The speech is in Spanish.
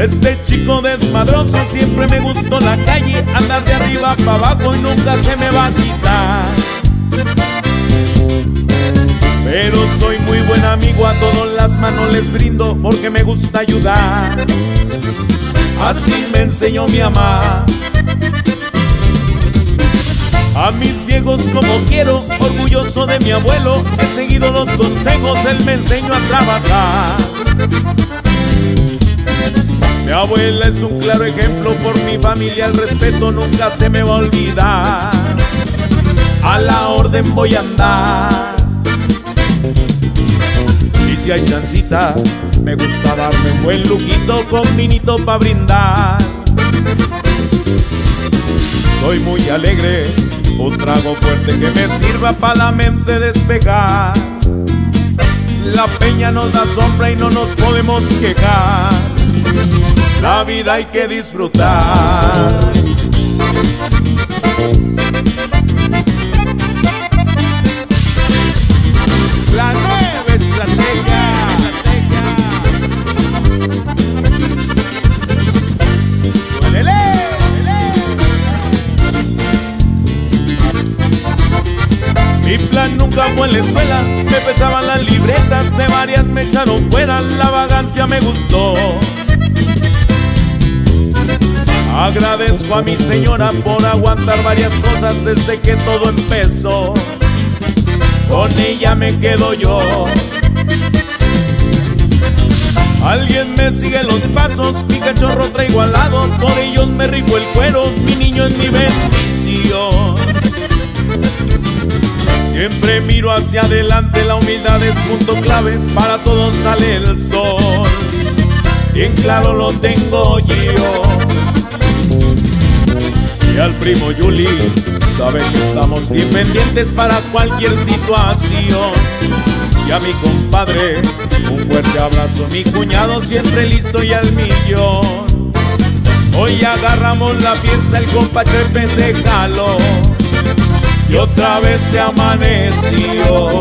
Desde chico desmadroso siempre me gustó la calle, andar de arriba para abajo y nunca se me va a quitar. Pero soy muy buen amigo, a todos las manos les brindo porque me gusta ayudar. Así me enseñó mi mamá. A mis viejos como quiero, orgulloso de mi abuelo, he seguido los consejos, él me enseñó a trabajar. Mi abuela es un claro ejemplo, por mi familia el respeto nunca se me va a olvidar. A la orden voy a andar. Y si hay chancita, me gusta darme un buen lujito con vinito pa' brindar. Soy muy alegre, un trago fuerte que me sirva pa' la mente despejar. La peña nos da sombra y no nos podemos quejar. La vida hay que disfrutar. La nueva estrategia. ¡Suélele! Mi plan nunca fue en la escuela, me pesaban las libretas, de varias me echaron fuera, la vagancia me gustó. Agradezco a mi señora por aguantar varias cosas desde que todo empezó. Con ella me quedo yo. Alguien me sigue los pasos, mi cachorro traigo al lado, por ellos me rico el cuero, mi niño es mi bendición. Siempre miro hacia adelante, la humildad es punto clave, para todos sale el sol. Bien claro lo tengo yo. Y al primo Yuli, sabe que estamos bien pendientes para cualquier situación. Y a mi compadre, un fuerte abrazo, mi cuñado siempre listo y al millón. Hoy agarramos la fiesta, el compa Chepe se jaló y otra vez se amaneció.